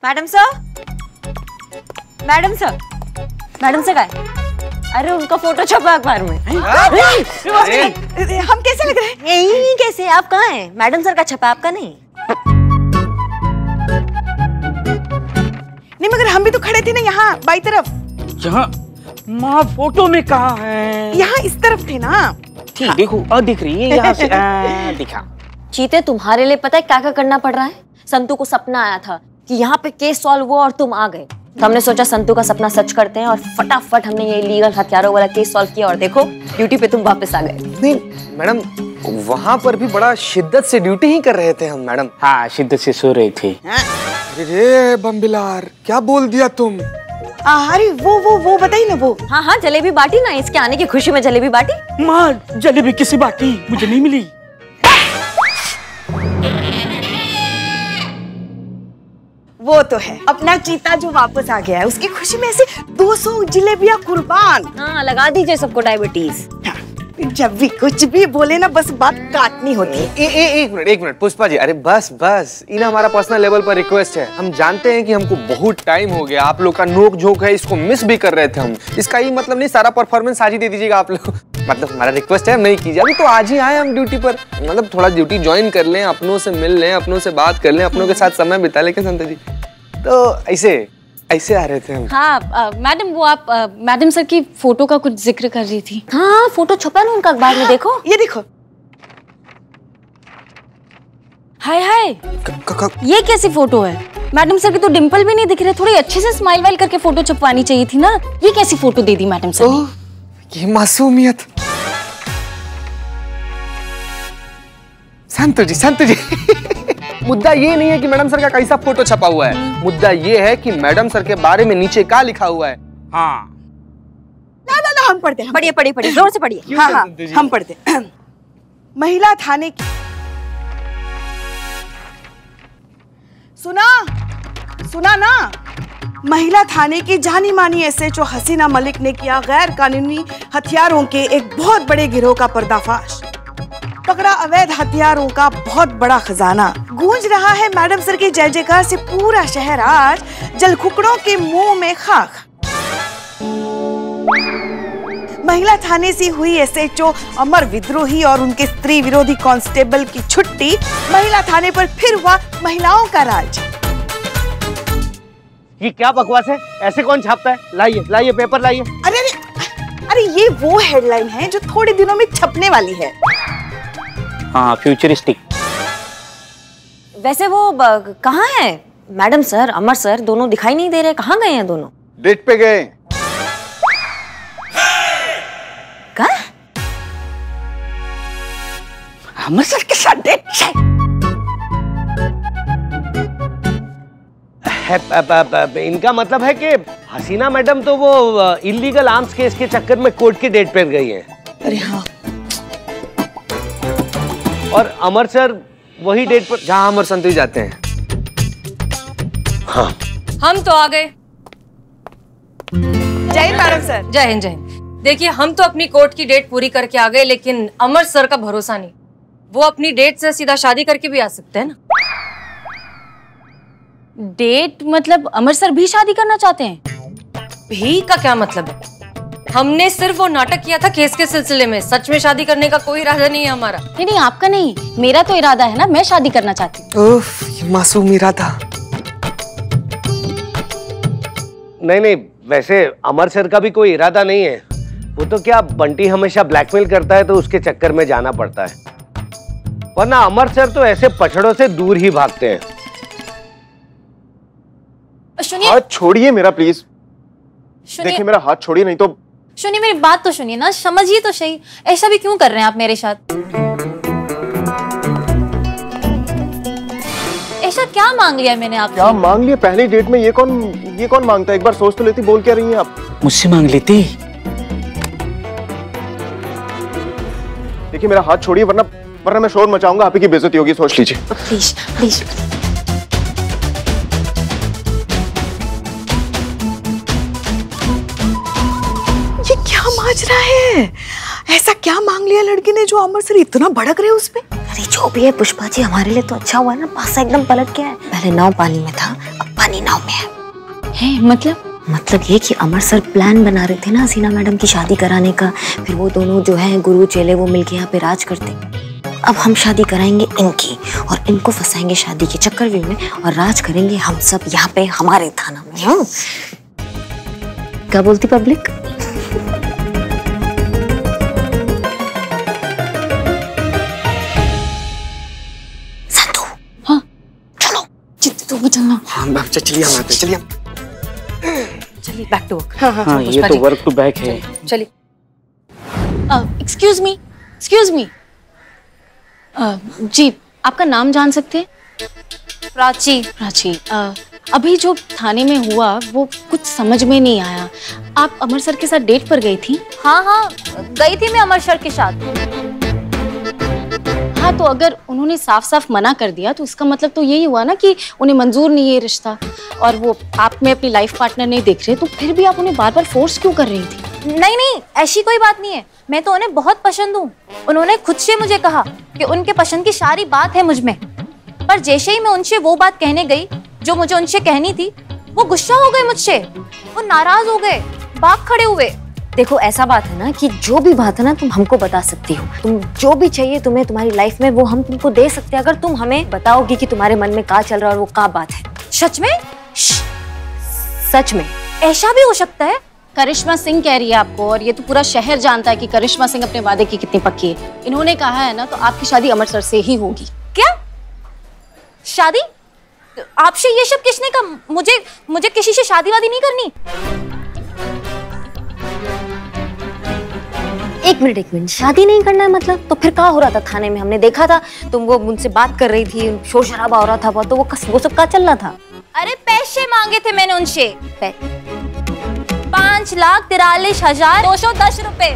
Madam sir, madam sir, madam sir का अरे उनका फोटो छपा अखबार में। हम कैसे लग रहे हैं? यही कैसे, आप कहाँ हैं? मैडम सर का छपा, आपका नहीं। नहीं मगर हम भी तो खड़े थे ना यहाँ बाई तरफ। जहाँ माँ फोटो में कहाँ है? यहाँ इस तरफ थे ना। ठीक देखो, दिख रही है यहाँ से। दिखा। चीते, तुम्हारे लिए पता है क्या क्या करना पड़ रहा है? संतू को सपना आया था कि यहाँ पे केस सॉल्व हुआ और तुम आ गए, तो हमने सोचा संतू का सपना सच करते हैं और फटाफट हमने ये इलीगल हथियारों वाला केस सॉल्व किया और देखो ड्यूटी पे तुम वापस आ गए। नहीं मैडम, वहाँ पर भी बड़ा शिद्दत से ड्यूटी ही कर रहे थे हम मैडम। हाँ, शिद्दत से सो रही थी। अरे बम्बिलार, क्या बोल दिया तुम? अरे वो बताइए ना वो। हाँ हाँ, जलेबी बांटी ना, इसके आने की खुशी में जलेबी बांटी। माँ जलेबी किसी बांटी, मुझे नहीं मिली। वो तो है, अपना चीता जो वापस आ गया है उसकी खुशी में ऐसे 200 जलेबियां कुर्बान। हाँ, लगा दीजिए सबको डायबिटीज। जब भी कुछ भी बोले ना बस बात काटनी होती है। एक मिनट पुष्पा जी, अरे बस इना हमारा पर्सनल लेवल पर रिक्वेस्ट है। हम जानते हैं कि हमको बहुत टाइम हो गया, आप लोग का नोक झोंक है, इसको मिस भी कर रहे थे हम। इसका ये मतलब नहीं सारा परफॉर्मेंस आज ही दे दीजिएगा आप लोग। मतलब हमारा रिक्वेस्ट है, नहीं कीजिए, अभी तो आज ही आए हम ड्यूटी पर, मतलब थोड़ा ड्यूटी ज्वाइन कर लें, अपनों से मिल लें, अपनों से बात कर लें, अपनों के साथ समय बिता लें। क्या संतोष जी? तो ऐसे आ रहे थे हम। हाँ मैडम, वो आप मैडम सर की फोटो का कुछ जिक्र कर रही थी। हाँ, फोटो छपा ना उनका अखबार में, देखो। ये देखो। हाय हाय, ये कैसी फोटो है? मैडम सर की तो डिंपल भी नहीं दिख रहे, थोड़ी अच्छे से स्माइल वाइल करके फोटो छपवानी चाहिए थी ना। ये कैसी फोटो दे दी मैडम सर ने? ये मासूमियत। संतोष जी मुद्दा ये नहीं है कि मैडम सर का कैसा फोटो छपा हुआ है, मुद्दा ये है कि मैडम सर के बारे में नीचे क्या लिखा हुआ है। हाँ ना हम पढ़ते हैं। पढ़िए जोर से पढ़िए। हाँ हम पढ़ते। महिला थाने की सुना ना, महिला थाने की जानी मानी S.H.O हसीना मलिक ने किया गैर कानूनी हथियारों के एक बहुत बड़े गिरोह का पर्दाफाश। पकड़ा अवैध हथियारों का बहुत बड़ा खजाना। गूंज रहा है मैडम सर के जय जयकार से पूरा शहर आज जलखुकड़ों के मुंह में खाक। महिला थाने से हुई S.H.O अमर विद्रोही और उनके स्त्री विरोधी कांस्टेबल की छुट्टी। महिला थाने पर फिर हुआ महिलाओं का राज। ये क्या बकवास है? ऐसे कौन छापता है? लाइए पेपर लाइए। अरे ये वो हेडलाइन है जो थोड़े दिनों में छपने वाली है। हाँ, फ्यूचरिस्टिक। वैसे वो कहाँ है? मैडम सर, अमर सर दोनों दिखाई नहीं दे रहे, कहाँ गए हैं दोनों? डेट पे गए। कहाँ? अमर सर के साथ डेट है। इनका मतलब है कि हसीना मैडम तो वो इलीगल आर्म्स केस के चक्कर में कोर्ट की डेट पर गई हैं। अरे हाँ। और अमर सर वही डेट पर जहां अमर संतोष जाते हैं। हाँ, हम तो आ गए। जय हिंद मैडम सर। जय हिंद जय हिंद। देखिए, हम तो अपनी कोर्ट की डेट पूरी करके आ गए, लेकिन अमर सर का भरोसा नहीं। वो अपनी डेट से सीधा शादी करके भी आ सकते हैं ना। डेट मतलब अमर सर भी शादी करना चाहते हैं? भी का क्या मतलब है? हमने सिर्फ वो नाटक किया था केस के सिलसिले में, सच में शादी करने का कोई इरादा नहीं है हमारा। नहीं, आपका नहीं, मेरा तो इरादा है ना, मैं शादी करना चाहती हूँ। उफ, ये मासूम इरादा। नहीं, वैसे अमर सर का भी कोई इरादा नहीं है। वो तो क्या, बंटी हमेशा ब्लैकमेल करता है तो उसके चक्कर में जाना पड़ता है, वरना अमर सर तो ऐसे पछड़ों से दूर ही भागते हैं। सुनिए, हाथ छोड़िए मेरा प्लीज। देखिए मेरा हाथ छोड़िए, नहीं तो। सुनिए, मेरी बात तो सुनिए ना, समझिए तो सही। ऐसा भी क्यों कर रहे हैं आप मेरे साथ? ऐसा क्या मांग लिया मैंने आपसे? क्या मांग लिया? पहली डेट में ये कौन मांगता है? एक बार सोच तो लेती। बोल क्या रही हैं आप? मुझसे मांग लेती। देखिए मेरा हाथ छोड़िए, वरना मैं शोर मचाऊंगा, आप ही की बेइज्जती होगी, सोच लीजिए। Please please. माजरा है, ऐसा क्या मांग लिया लड़की ने जो अमर सर इतना भड़क रहे उस पे? अरे जो भी है पुष्पा जी, हमारे लिए तो अच्छा हुआ है ना, पासा एकदम पलट गया है। पहले नाव पानी में था, अब पानी नाव में है। मतलब ये कि अमर सर प्लान बना रहे थे ना हसीना मैडम की शादी कराने का, फिर वो दोनों जो है गुरु चेले वो मिलके यहाँ पे राज करते। अब हम शादी कराएंगे इनकी और इनको फंसाएंगे शादी के चक्रव्यूह में और राज करेंगे हम सब यहाँ पे हमारे थाना में। हाँ? क्या बोलती पब्लिक? संतू, हाँ चलो। चित्त तो चलना। हाँ चलिए हम आते, चलिए बैक टू वर्क। हाँ ये तो वर्क टू बैक है। चलिए। एक्सक्यूज मी जी, आपका नाम जान सकते हैं? प्राची। अभी जो थाने में हुआ वो कुछ समझ में नहीं आया। आप अमर सर के साथ डेट पर गई थी? हाँ गई थी मैं अमर सर के साथ। हाँ तो अगर उन्होंने साफ साफ मना कर दिया तो इसका मतलब तो यही हुआ ना कि उन्हें मंजूर नहीं है ये रिश्ता, और वो आप में अपनी लाइफ पार्टनर नहीं देख रहे, तो फिर भी आप उन्हें बार बार फोर्स क्यों कर रही थी? नहीं ऐसी कोई बात नहीं है, मैं तो उन्हें बहुत पसंद हूँ। उन्होंने खुद से मुझे कहा कि उनके पसंद की सारी बात है मुझ में, पर जैसे ही मैं उनसे वो बात कहने गई जो मुझे उनसे कहनी थी, वो गुस्सा हो गए मुझसे, वो नाराज हो गए, भाग खड़े हुए। देखो ऐसा बात है ना कि जो भी बात है ना तुम हमको बता सकती हो, तुम जो भी चाहिए तुम्हें तुम्हारी लाइफ में वो हम तुमको दे सकते हैं, अगर तुम हमें बताओगी कि तुम्हारे मन में क्या चल रहा है और वो क्या बात है। सच में? सच में ऐसा भी हो सकता है? करिश्मा सिंह कह रही है आपको, और ये तो पूरा शहर जानता है कि करिश्मा सिंह अपने वादे की कितनी पक्की है। इन्होंने कहा है ना, तो आपकी शादी अमर सर से ही होगी। क्या शादी? आपसे ये सब किसने कहा? मुझे किसी से शादी वादी नहीं करनी। एक मिनट, शादी नहीं करना है मतलब? तो फिर क्या हो रहा था थाने में? हमने देखा था तुम वो मुझसे बात कर रही थी, शोर शराबा हो रहा था बहुत, तो वो सब क्या चल रहा था? अरे पैसे मांगे थे मैंने उनसे, 5,43,210 रुपए।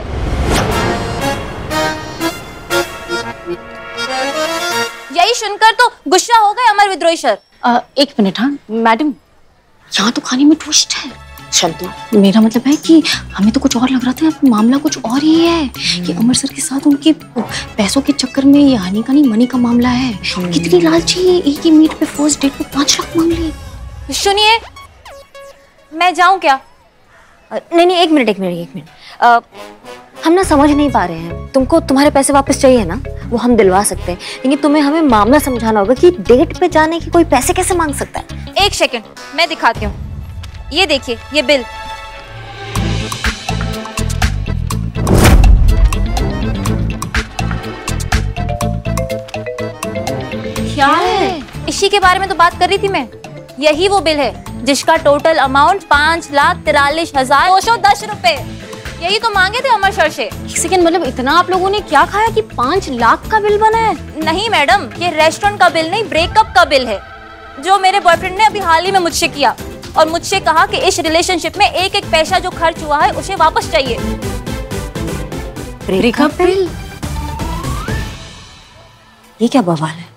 यही सुनकर तो गुस्सा हो गए अमर विद्रोही सर। एक मिनट, हाँ मैडम, यहाँ तो खाने में ट्विस्ट है। शंतु, मेरा मतलब है कि हमें तो कुछ और लग रहा था, मामला कुछ और ही है कि अमर सर के साथ उनके पैसों के चक्कर में ये हानि का नहीं मनी का मामला है। कितनी लालची है, एक ही मीट पे फर्स्ट डेट पे 5 लाख मांग लिए। सुनिए, मैं जाऊं क्या? नहीं एक मिनट, हम ना समझ नहीं पा रहे हैं। तुमको तुम्हारे पैसे वापस चाहिए ना, वो हम दिलवा सकते हैं, लेकिन तुम्हें हमें मामला समझाना होगा कि डेट पे जाने के कोई पैसे कैसे मांग सकता है। एक सेकंड, मैं दिखाती हूँ। ये देखिए, ये बिल। क्या है? इसी के बारे में तो बात कर रही थी मैं। यही वो बिल है जिसका टोटल अमाउंट 5,43,210 रुपए। यही तो मांगे थे अमर सर से। एक सेकंड, मतलब इतना आप लोगों ने क्या खाया कि 5 लाख का बिल बना है? नहीं मैडम, ये रेस्टोरेंट का बिल नहीं, ब्रेकअप का बिल है, जो मेरे बॉयफ्रेंड ने अभी हाल ही में मुझसे किया, और मुझसे कहा कि इस रिलेशनशिप में एक एक पैसा जो खर्च हुआ है उसे वापस चाहिए। Breakup bill? ये क्या बवाल है?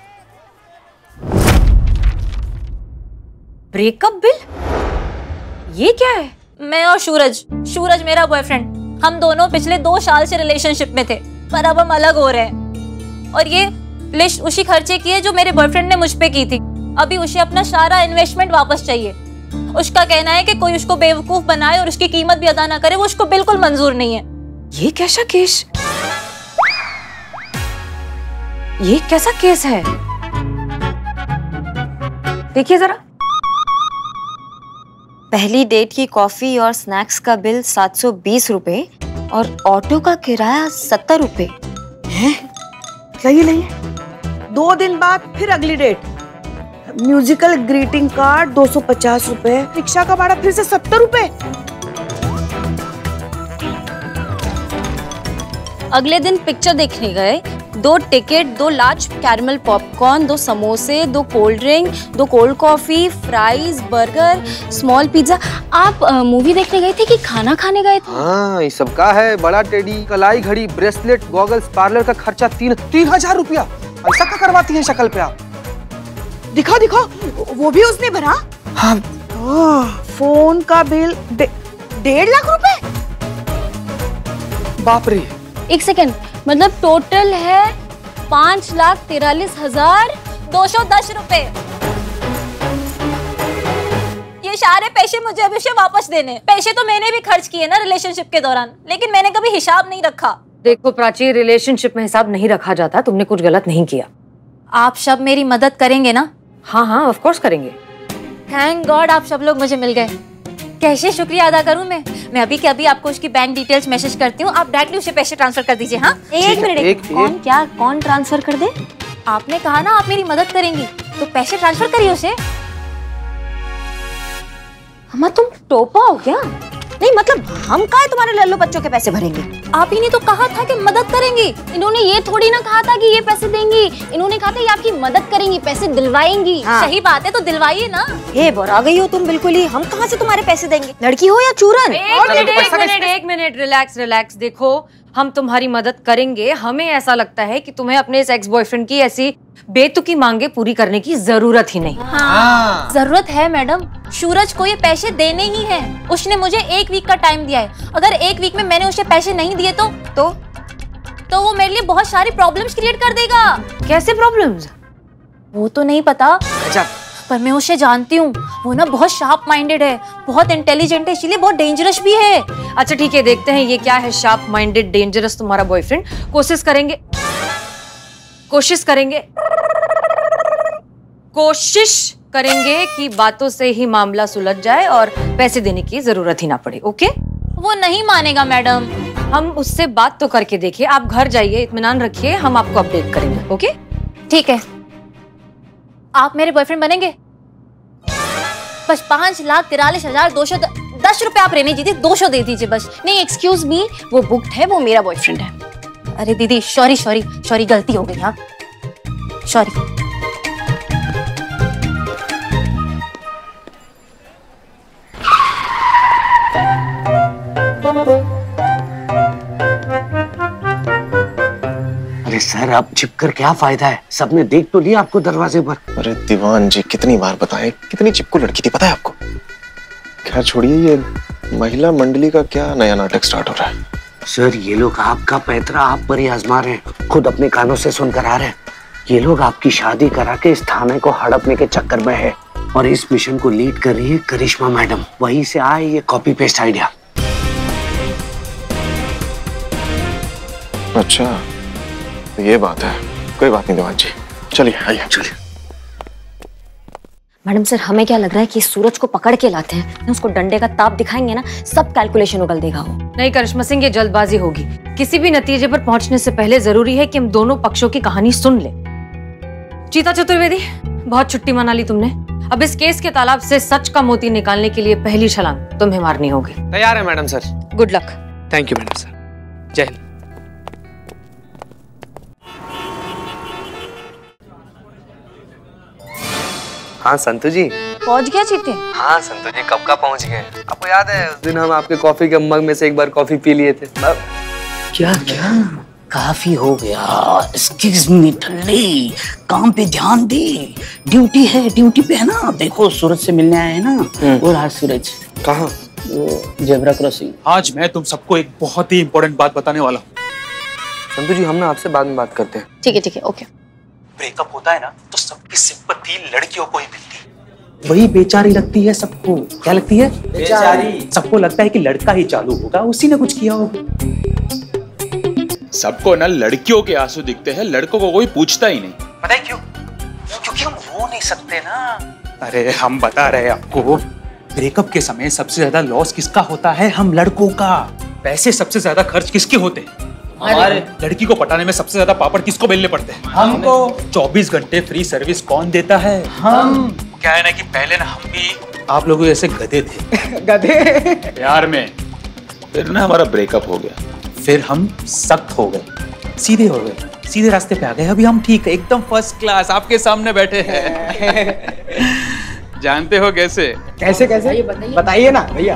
Breakup bill? ये क्या है? मैं और सूरज मेरा बॉयफ्रेंड, हम दोनों पिछले 2 साल से रिलेशनशिप में थे, पर अब हम अलग हो रहे हैं। और ये लिस्ट उसी खर्चे की है जो मेरे बॉयफ्रेंड ने मुझ पे की थी। अभी उसे अपना सारा इन्वेस्टमेंट वापस चाहिए। उसका कहना है कि कोई उसको बेवकूफ बनाए और उसकी कीमत भी अदा ना करे, वो उसको बिल्कुल मंजूर नहीं है। ये कैसा केस? ये कैसा केस है? देखिए जरा, पहली डेट की कॉफी और स्नैक्स का बिल 720 रुपए और ऑटो का किराया 70 रुपए। नहीं 2 दिन बाद फिर अगली डेट, म्यूजिकल ग्रीटिंग कार्ड 250 रुपए, रिक्शा का भाड़ा फिर से 70 रुपए। अगले दिन पिक्चर देखने गए, 2 टिकट, 2 लार्ज कैरमल पॉपकॉर्न, 2 समोसे, 2 cold drink, 2 cold coffee, fries, burger, small pizza. आप मूवी देखने गए थे कि खाना खाने गए थे? हाँ, ये सब का है। बड़ा टेडी, कलाई घड़ी, ब्रेसलेट, गॉगल्स, पार्लर का खर्चा 3,000 रुपया। ऐसा क्या करवाती है शक्ल पे आप? दिखा वो भी उसने भरा। हाँ। फोन का बिल 1.5 लाख रुपए। बाप रे। एक सेकेंड, मतलब टोटल है 5,43,210 रुपए। सारे पैसे मुझे अभी से वापस देने। पैसे तो मैंने भी खर्च किए ना रिलेशनशिप के दौरान, लेकिन मैंने कभी हिसाब नहीं रखा। देखो प्राची, रिलेशनशिप में हिसाब नहीं रखा जाता, तुमने कुछ गलत नहीं किया। आप सब मेरी मदद करेंगे ना? हाँ हाँ ऑफ कोर्स करेंगे। थैंक गॉड आप सब लोग मुझे मिल गए। कैसे शुक्रिया अदा करूं मैं अभी के अभी आपको उसकी बैंक डिटेल्स मैसेज करती हूँ, आप डायरेक्टली उसे पैसे ट्रांसफर कर दीजिए। हाँ एक मिनट, कौन ट्रांसफर कर दे? आपने कहा ना आप मेरी मदद करेंगी, तो पैसे ट्रांसफर करिए उसे। अम्मा तुम टोपा हो क्या? नहीं मतलब हम काहे तुम्हारे लल्लू बच्चों के पैसे भरेंगे? आप ही ने तो कहा था कि मदद करेंगी। इन्होंने ये थोड़ी ना कहा था कि ये पैसे देंगी, इन्होंने कहा था ये आपकी मदद करेंगी, पैसे दिलवाएंगी। हाँ। सही बात है, तो दिलवाइए ना। हे बोरा गई हो तुम बिल्कुल ही, हम कहाँ से तुम्हारे पैसे देंगे? लड़की हो या चूरन? एक मिनट रिलैक्स। देखो हम तुम्हारी मदद करेंगे, हमें ऐसा लगता है कि तुम्हें अपने इस एक्स बॉयफ्रेंड की ऐसी बेतुकी मांगे पूरी करने की जरूरत ही नहीं। हाँ। जरूरत है मैडम, सूरज को ये पैसे देने ही हैं। उसने मुझे 1 वीक का टाइम दिया है, अगर 1 वीक में मैंने उसे पैसे नहीं दिए तो वो मेरे लिए बहुत सारी प्रॉब्लम्स क्रिएट कर देगा। कैसे प्रॉब्लम्स? वो तो नहीं पता, पर मैं उसे जानती हूँ। वो ना बहुत शार्प माइंडेड है, बहुत इंटेलिजेंट है, इसलिए बहुत डेंजरस भी है। अच्छा ठीक है, देखते हैं ये क्या है शार्प माइंडेड डेंजरस तुम्हारा बॉयफ्रेंड। कोशिश करेंगे कि बातों से ही मामला सुलझ जाए और पैसे देने की जरूरत ही ना पड़े। ओके? वो नहीं मानेगा मैडम। हम उससे बात तो करके देखिए, आप घर जाइए, इत्मीनान रखिए, हम आपको अपडेट करेंगे। ओके ठीक है, आप मेरे बॉयफ्रेंड बनेंगे? बस 5,43,210 रुपए आप रहने दीजिए, 200 दे दीजिए बस। नहीं एक्सक्यूज मी, वो बुक्ड है, वो मेरा बॉयफ्रेंड है। अरे दीदी सॉरी गलती हो गई। हाँ सॉरी। अरे सर अब छिप कर क्या फायदा है, सबने देख तो लिया आपको दरवाजे पर। अरे दीवान जी कितनी बार बताएं, कितनी चिपकू लड़की थी पता है आपको। खैर छोड़िए, ये महिला मंडली का क्या नया नाटक स्टार्ट हो रहा है? सर ये लोग आपका पैतरा आप पर ही आजमा रहे हैं, खुद अपने कानों से सुनकर आ रहे हैं। ये लोग आपकी शादी करा के इस थाने को हड़पने के चक्कर में है, और इस मिशन को लीड कर रही है करिश्मा मैडम। वहीं से आए ये कॉपी पेस्ट आइडिया। अच्छा तो ये बात है, कोई बात नहीं दीवान जी, चलिए आइए। चलिए मैडम सर, हमें क्या लग रहा है कि सूरज को पकड़ के लाते हैं, उसको डंडे का ताप दिखाएंगे ना, सब कैलकुलेशन उगल देगा वो। नहीं करिश्मा सिंह, ये जल्दबाजी होगी। किसी भी नतीजे पर पहुंचने से पहले जरूरी है कि हम दोनों पक्षों की कहानी सुन ले। चीता चतुर्वेदी, बहुत छुट्टी मना ली तुमने। अब इस केस के तालाब से सच का मोती निकालने के लिए पहली छलांग तुम्हें मारनी होगी। तैयार है madam sir. Good luck. Thank you madam sir. जय हिंद। हाँ संतु जी। पहुंच गया चीते? हाँ संतु जी कब का पहुंच गए। आपको याद है उस दिन हम आपके कॉफी के मग में से एक बार कॉफी पी लिए थे। क्या काफी हो गया। एक्सक्यूज मी ठल्ली, काम पे ध्यान दे, ड्यूटी है, ड्यूटी पे है ना। देखो सूरज से मिलने आए हैं ना, और आज सूरज कहाँ? वो जेब्रा क्रॉसिंग। आज मैं तुम सबको एक बहुत ही इंपॉर्टेंट बात बताने वाला हूँ। संतु जी हम ना आपसे बाद में बात करते हैं। ठीक है ओके। ब्रेकअप होता है ना तो सबकी सिंपैथी लड़कियों को ही मिलती है, वही बेचारी लगती है सबको। क्या लगती है? बेचारी। सबको लगता है कि लड़का ही चालू होगा, उसी ने कुछ किया होगा। सबको ना लड़कियों के आंसू दिखते हैं, लड़कों को कोई पूछता ही नहीं। पता है क्यों? क्योंकि हम रो नहीं सकते ना। अरे हम बता रहे हैं आपको, ब्रेकअप के समय सबसे ज्यादा लॉस किसका होता है? हम लड़कों का। पैसे सबसे ज्यादा खर्च किसके होते हैं? हमारे। लड़की को पटाने में सबसे ज्यादा पापड़ किसको बेलने पड़ते हैं? हमको। 24 घंटे फ्री सर्विस कौन देता है? हम। क्या है ना कि पहले ना हम भी आप लोगों जैसे गधे थे। गधे प्यार में। फिर ना हमारा ब्रेकअप हो गया, फिर हम सख्त हो गए, सीधे हो गए, सीधे रास्ते पे आ गए। अभी हम ठीक है, एकदम फर्स्ट क्लास आपके सामने बैठे हैं। जानते हो कैसे? कैसे कैसे बताइए ना भैया।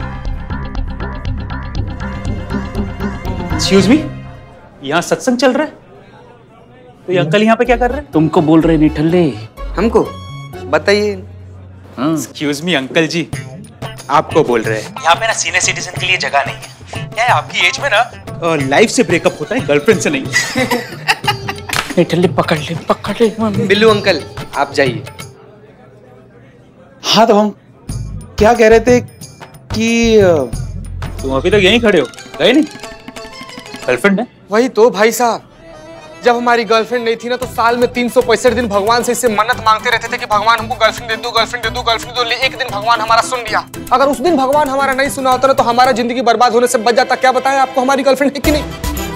एक्सक्यूज मी, यहाँ सत्संग चल रहा है, तो ये अंकल यहाँ पे क्या कर रहे हैं? तुमको बोल रहे नहीं ठल्ले। हमको बताइए। एक्सक्यूज मी अंकल जी, आपको बोल रहे हैं। यहाँ पे ना सीनियर सिटीजन के लिए जगह नहीं है। क्या है आपकी एज में ना लाइफ से ब्रेकअप होता है, गर्लफ्रेंड से नहीं। ठल्ले पकड़ ले। बिल्लू अंकल आप जाइए। हाँ तो हम क्या कह रहे थे कि तुम अभी तक यहीं खड़े हो, गए नहीं? गर्लफ्रेंड है? वही तो भाई साहब, जब हमारी गर्लफ्रेंड नहीं थी ना तो साल में 365 दिन भगवान से इससे मन्नत मांगते रहते थे कि भगवान हमको गर्लफ्रेंड दे दो, गर्लफ्रेंड दे दो, गर्लफ्रेंड दे दो। एक दिन भगवान हमारा सुन लिया। अगर उस दिन भगवान हमारा नहीं सुना होता ना तो हमारा जिंदगी बर्बाद होने से बच जाता। क्या बताएं आपको, हमारी गर्लफ्रेंड है कि नहीं?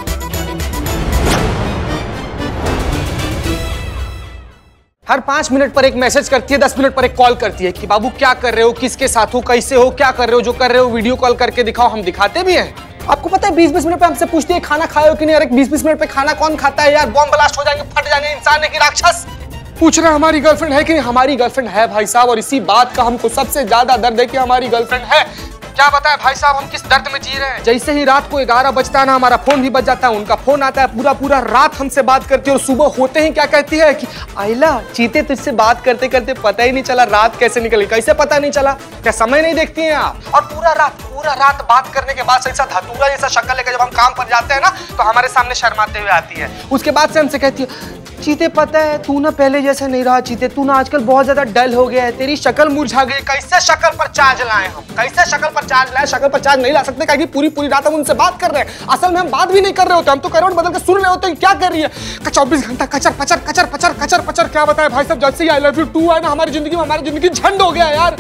हर 5 मिनट पर एक मैसेज करती है, 10 मिनट पर एक कॉल करती है कि बाबू क्या कर रहे हो, किसके साथ हो, कैसे हो, क्या कर रहे हो, जो कर रहे हो वीडियो कॉल करके दिखाओ। हम दिखाते भी हैं। आपको पता है 20-20 मिनट पे हमसे पूछती है खाना खाए हो कि नहीं। अरे 20-20 मिनट पे खाना कौन खाता है यार, बॉम्ब ब्लास्ट हो जाएंगे, फट जाएंगे, इंसान है कि राक्षस। पूछ रहे हमारी गर्लफ्रेंड है कि नहीं। हमारी गर्लफ्रेंड है भाई साहब, और इसी बात का हमको सबसे ज्यादा दर्द है कि हमारी गर्लफ्रेंड है। क्या बताएं भाई साहब, हम किस दर्द में जी रहे हैं। जैसे ही रात को 11 बजता है ना, हमारा फोन भी बज जाता है, उनका फोन आता है, पूरा रात हमसे बात करती है और सुबह होते ही क्या कहती है कि आइला चीते तुझसे बात करते करते पता ही नहीं चला रात कैसे निकली। कैसे पता नहीं चला? क्या समय नहीं देखती हैं आप? और पूरा रात बात करने के बाद ऐसा धतूरा जैसा शक्ल लेकर जब हम काम पर जाते हैं ना तो हमारे सामने शर्माते हुए आती है। उसके बाद से हमसे कहती है चीते पता है तू ना पहले जैसे नहीं रहा, चीते तू ना आजकल बहुत ज्यादा डल हो गया है, तेरी शक्ल मुरझा गई। कैसे शक्ल पर चार्ज लाएं हम, कैसे शक्ल पर चार्ज लाएं? शक्ल पर चार्ज नहीं ला सकते क्योंकि पूरी रात हम उनसे बात कर रहे हैं। असल में हम बात भी नहीं कर रहे होते, हम तो करवट बदल के सुन रहे होते हैं क्या कर रही है। 24 घंटा कचर पचर। क्या बताएं भाई साहब, जैसे ही आई लव यू 2 है ना हमारी जिंदगी झंड हो गया यार।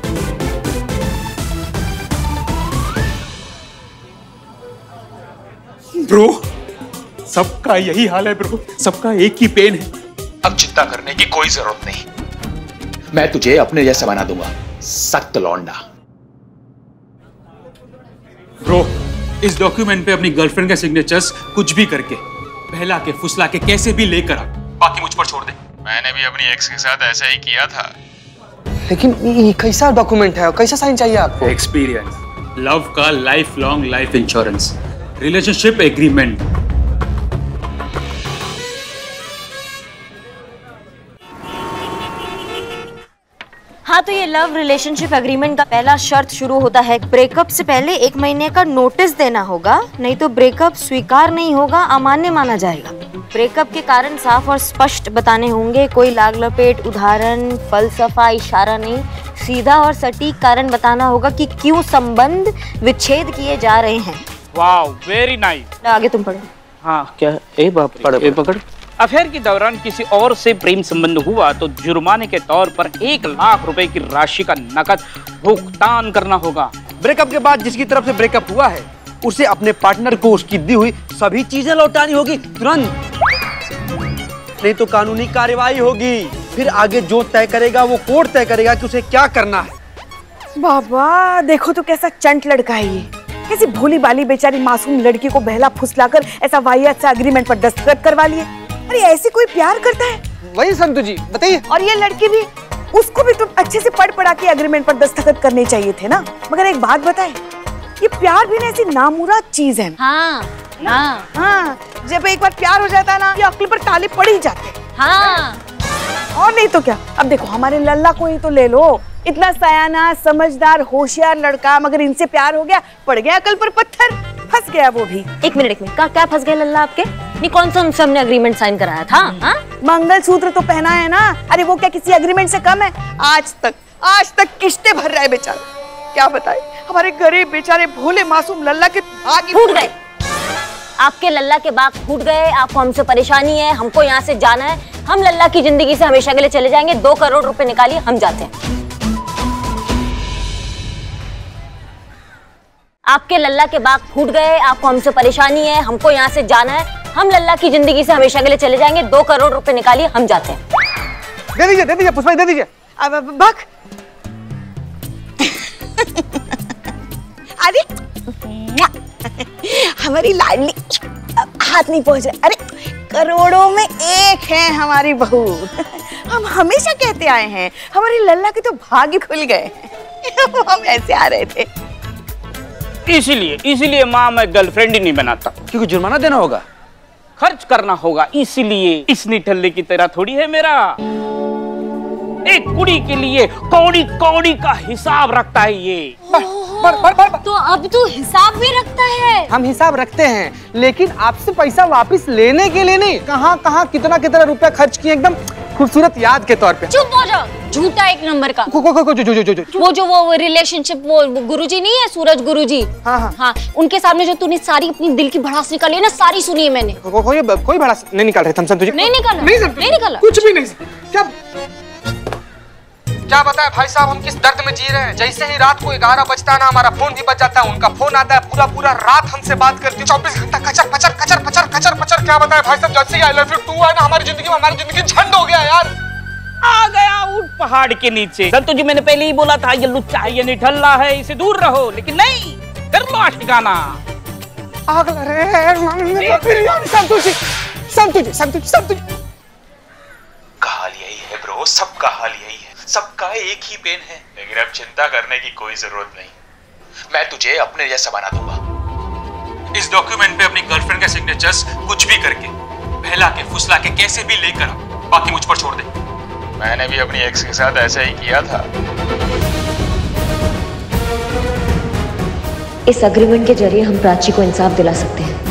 ब्रो सबका यही हाल है ब्रो, सबका एक ही पेन है। अब चिंता करने की कोई जरूरत नहीं, मैं तुझे अपने जैसा बना दूंगा, सख्त लौंडा। ब्रो इस डॉक्यूमेंट पे अपनी गर्लफ्रेंड का सिग्नेचर्स कुछ भी करके बहला के फुसला के कैसे भी लेकर आ, बाकी मुझ पर छोड़ दे। मैंने भी अपनी एक्स के साथ ऐसा ही किया था। लेकिन ये कैसा डॉक्यूमेंट है, कैसा साइन चाहिए आपको? एक्सपीरियंस, लव का life long life insurance, relationship agreement. हाँ तो ये लव रिलेशनशिप एग्रीमेंट का पहला शर्त शुरू होता है ब्रेकअप से पहले 1 महीने का नोटिस देना होगा, नहीं तो ब्रेकअप स्वीकार नहीं होगा, अमान्य माना जाएगा। ब्रेकअप के कारण साफ और स्पष्ट बताने होंगे, कोई लाग लपेट उदाहरण फलसफा इशारा नहीं, सीधा और सटीक कारण बताना होगा कि क्यों संबंध विच्छेद किए जा रहे हैं। वाह वेरी नाइस। आगे तुम पढ़ो। हाँ क्या पकड़। अफेयर के दौरान किसी और से प्रेम संबंध हुआ तो जुर्माने के तौर पर 1 लाख रुपए की राशि का नकद भुगतान करना होगा। ब्रेकअप के बाद जिसकी तरफ से ब्रेकअप हुआ है उसे अपने पार्टनर को उसकी दी हुई सभी चीजें लौटानी होगी तुरंत, नहीं तो कानूनी कार्रवाई होगी। फिर आगे जो तय करेगा वो कोर्ट तय करेगा कि उसे क्या करना है। बाबा देखो तो कैसा चंट लड़का है ये, कैसी भोली बाली बेचारी मासूम लड़की को बहला फुसलाकर ऐसा वाहियात सा एग्रीमेंट पर दस्तखत करवा लिए। अरे ऐसे कोई प्यार करता है? वही संतु जी बताइए। और ये लड़की भी, उसको भी तो अच्छे से पढ़ा के एग्रीमेंट पर दस्तखत करने चाहिए थे ना। मगर एक बात बताएं, ये प्यार भी ना ऐसी नामुराद चीज है। हाँ, जब एक बार प्यार हो जाता है ना ये अक्ल पर ताले पड़ ही जाते। हाँ और नहीं तो क्या। अब देखो हमारे लल्ला को ही तो ले लो, इतना सयाना समझदार होशियार लड़का, मगर इनसे प्यार हो गया, पड़ गया अकल पर पत्थर, फंस गया वो भी। एक मिनट क्या फंस गया लल्ला आपके? नहीं कौन सा उनसे हमने एग्रीमेंट साइन कराया था? हाँ मंगलसूत्र तो पहना है ना। अरे वो क्या किसी एग्रीमेंट से कम है? आज तक किस्तें भर रहा है बेचारा। क्या बताए हमारे गरीब बेचारे भोले मासूम लल्ला के भाग फूट गए। आपके लल्ला के बाग फूट गए, आपको हमसे परेशानी है, हमको यहाँ से जाना है, हम लल्ला की जिंदगी से हमेशा के लिए चले जाएंगे। 2 करोड़ रुपए निकालिए, हम जाते हैं। आपके लल्ला के बाग फूट गए, आपको हमसे परेशानी है, हमको यहाँ से जाना है, हम लल्ला की जिंदगी से हमेशा के लिए चले जाएंगे। 2 करोड़ रुपए निकालिए, हम जाते हैं। दे दीजिए पुष्पा दे दीजिए। अब बक अरे हमारी लाडली हाथ नहीं पहुंच रहा। अरे करोड़ों में एक है हमारी बहू। हम हमेशा कहते आए हैं हमारी लल्ला के तो भाग्य खुल गए। हम ऐसे आ रहे थे। इसीलिए माँ मैं गर्लफ्रेंड ही नहीं बनाता, क्योंकि जुर्माना देना होगा, खर्च करना होगा। इसीलिए इस निठल्ले की तरह थोड़ी है मेरा। एक कुड़ी के लिए कौड़ी कौड़ी का हिसाब रखता है ये। तो अब तू हिसाब भी रखता है? हम हिसाब रखते हैं, लेकिन आपसे पैसा वापस लेने के लिए नहीं। कहाँ कितना रुपया खर्च किए, एकदम खूबसूरत याद के तौर पे। चुप हो जाओ, झूठा एक नंबर का। वो रिलेशनशिप वो गुरुजी नहीं है, सूरज गुरुजी। हाँ, उनके सामने जो तूने सारी अपनी दिल की भड़ास निकाली है ना, सारी सुनी है मैंने। कोई भड़ास नहीं निकाल रहे थे हम तुझे। नहीं निकाला कुछ भी नहीं। क्या बताए भाई साहब, हम किस दर्द में जी रहे हैं। जैसे ही रात को 11 बजता है ना, हमारा फोन भी बज जाता है, उनका फोन आता है, पूरा रात हमसे बात करती है, 24 घंटा कचर पचर। क्या बताए भाई साहब, जैसे ही आई लव यू 2 है ना हमारी जिंदगी झंड हो गया यार। आ गया ऊट पहाड़ के नीचे। संतोष जी, मैंने पहले ही बोला था ये लुच्चा है, ये निठल्ला है, इसे दूर रहो, लेकिन नहीं, कर लो आशिकाना। संतोष का हाल यही है ब्रो, सबका हाल यही है, सबका एक ही पेन है। लेकिन अब चिंता करने की कोई जरूरत नहीं, मैं तुझे अपने जैसा बना दूंगा। इस डॉक्यूमेंट पे अपनी गर्लफ्रेंड के सिग्नेचर्स कुछ भी करके, बहला के, फुसला के, कैसे भी लेकर आ, बाकी मुझ पर छोड़ दे। मैंने भी अपनी एक्स के साथ ऐसा ही किया था। इस एग्रीमेंट के जरिए हम प्राची को इंसाफ दिला सकते हैं।